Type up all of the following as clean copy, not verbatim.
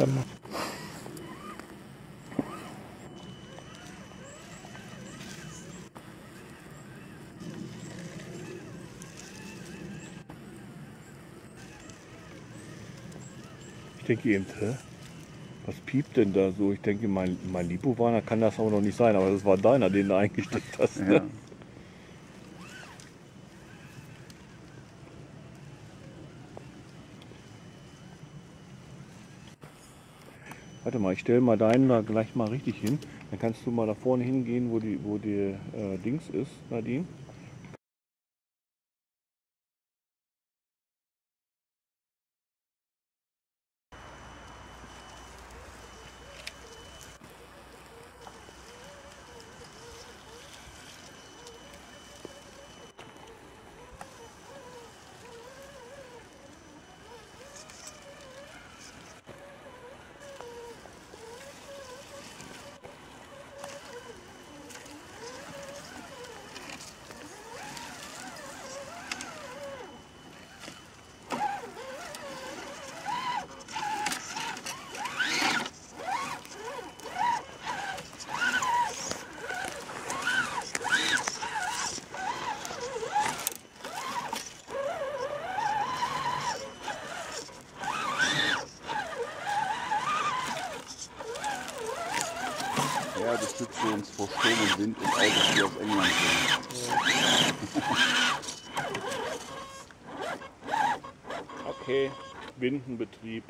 Dezember. Ich denke eben, was piept denn da so? Ich denke, mein Lipo-Warner kann das aber noch nicht sein, aber das war deiner, den du eingesteckt hast. Ne? Ja. Warte mal, ich stelle mal deinen da gleich mal richtig hin. Dann kannst du mal da vorne hingehen, wo die Dings ist, Nadine. Ja, du schützt uns vor Sturm und Wind und Autos, die aus England sind. Okay, Windenbetrieb.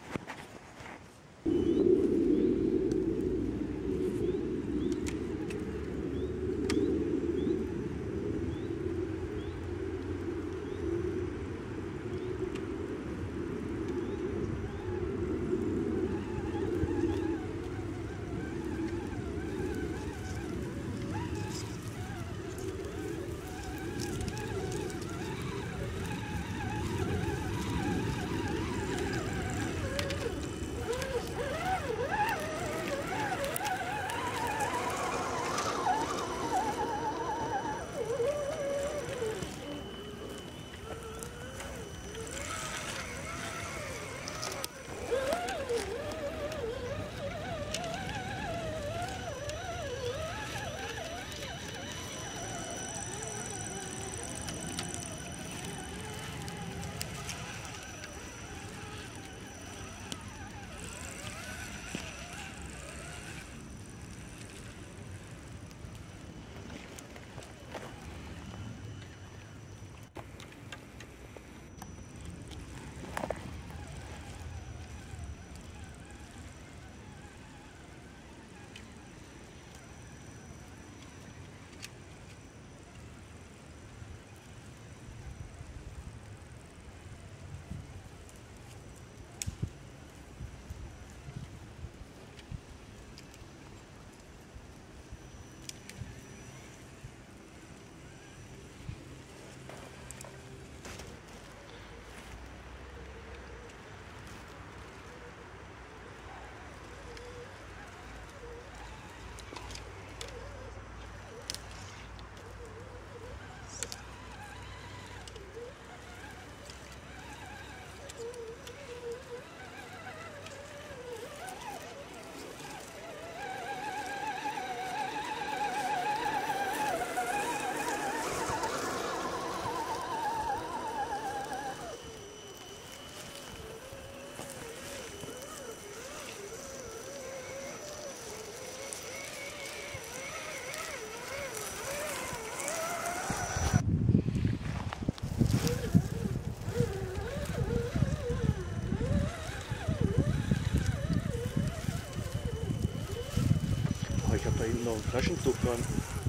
Ich habe da hinten noch einen Flaschenzug dran.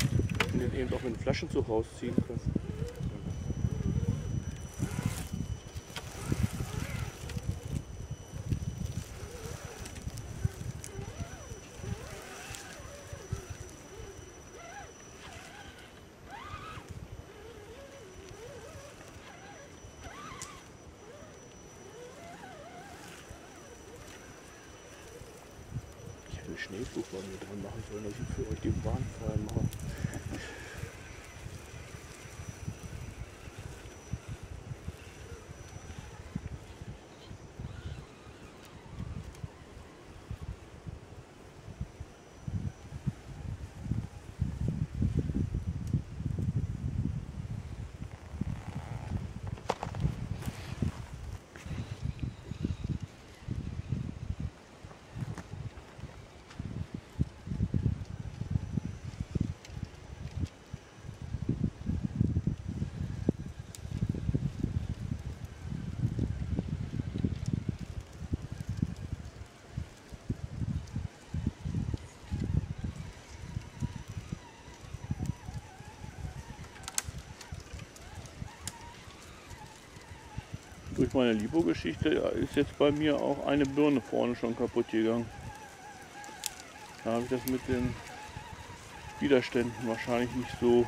Und den eben auch mit dem Flaschenzug rausziehen können. Ich hätte eine Schneeflug bei mir dran machen sollen, dass ich für euch den Bahn frei mache. Durch meine Lipo-Geschichte ist jetzt bei mir auch eine Birne vorne schon kaputt gegangen. Da habe ich das mit den Widerständen wahrscheinlich nicht so.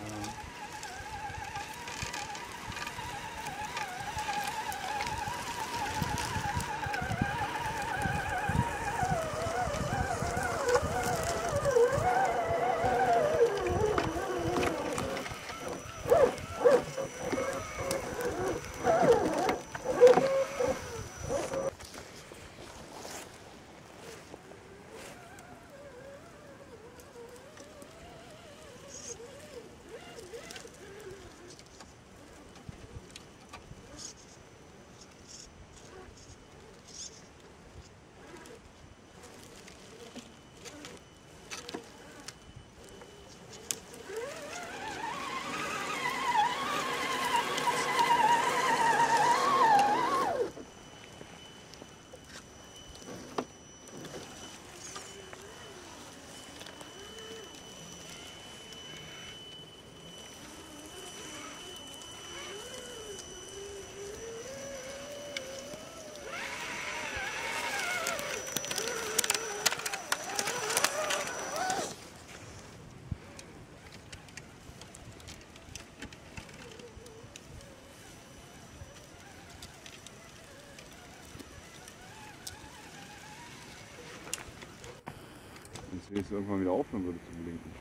Wenn es irgendwann wieder aufhören würde zu blinken.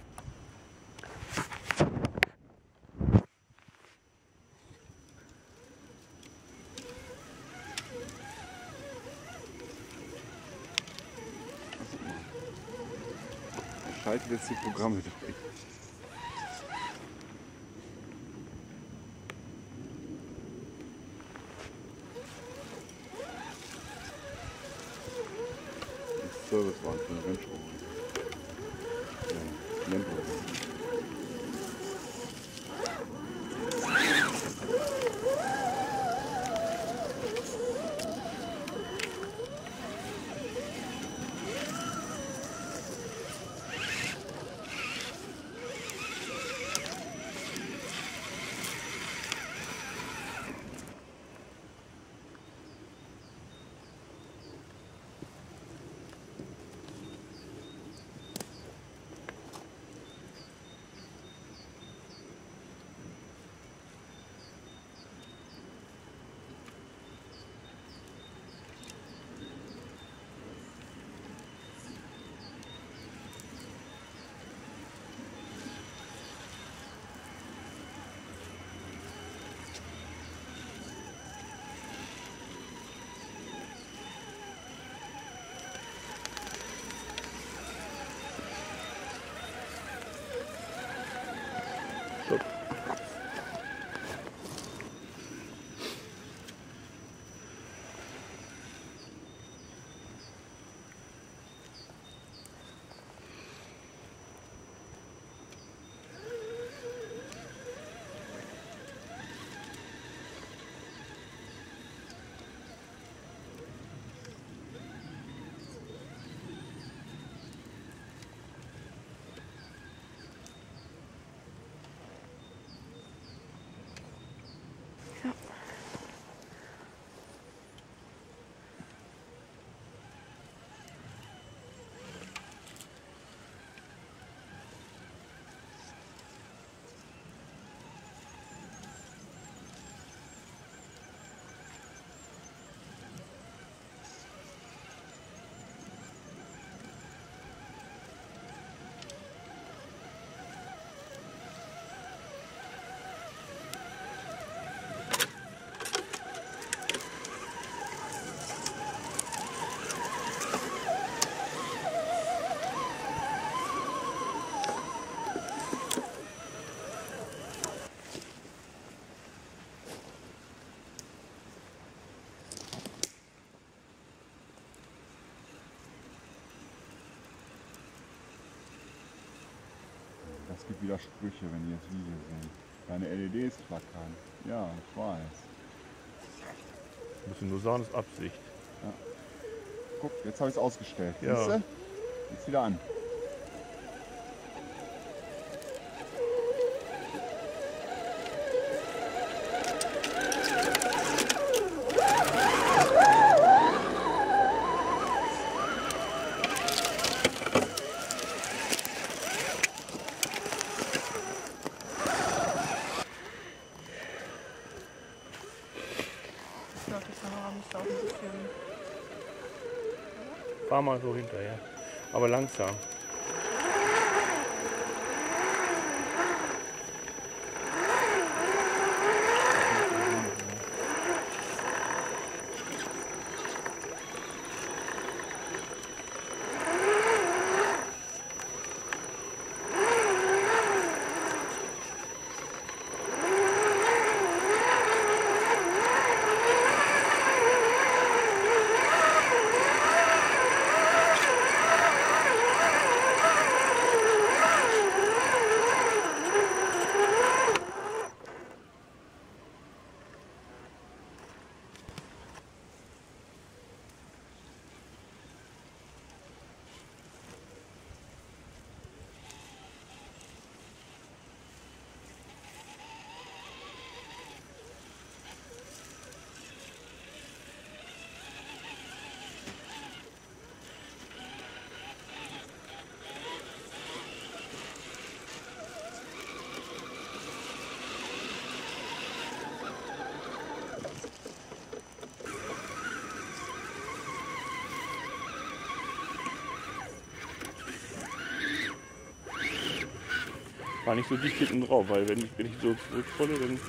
Er schaltet jetzt die Programme durch. Servicewagen für eine Rennschraube. Ja, Lempo. Es gibt wieder Sprüche, wenn die das Video sehen. Deine LEDs flackern. Ja, ich weiß. Muss ich nur sagen, das ist Absicht. Ja. Guck, jetzt habe ich es ausgestellt. Ja. Siehst du? Jetzt wieder an. müsste auch ein bisschen. Fahr mal so hinterher. Aber langsam. War nicht so dicht hinten drauf, weil wenn ich so zurückrolle, dann.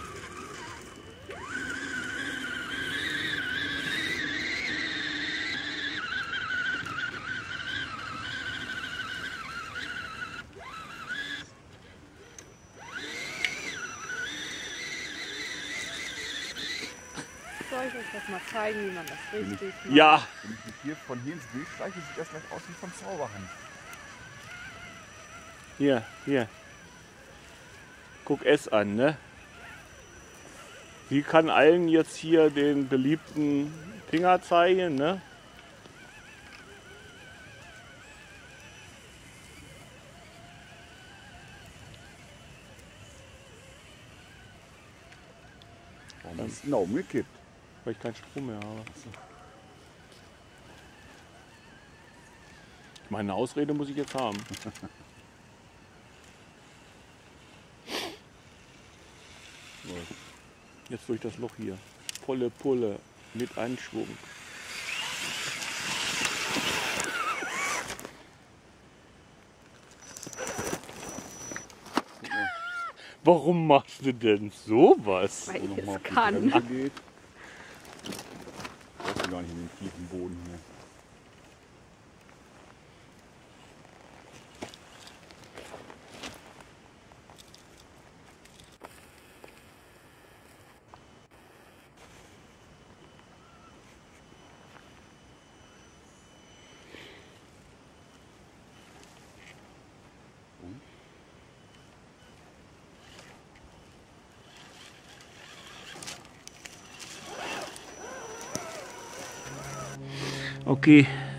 Soll ich euch das mal zeigen, wie man das richtig macht? Ja! Wenn ich mich hier von hier ins Bild streiche, sieht das gleich aus wie von Zauberhand. Hier. Guck es an, ne? Sie kann allen jetzt hier den beliebten Finger zeigen, ne? Warum ist denn da umgekippt? Weil ich keinen Strom mehr habe. Meine Ausrede muss ich jetzt haben. So. Jetzt durch das Loch hier. Volle Pulle mit Anschwung. Warum machst du denn sowas? Weil Noch ich mal es auf die kann. Bremse geht. Brauchst du gar nicht in den tiefen Boden hier. Okay,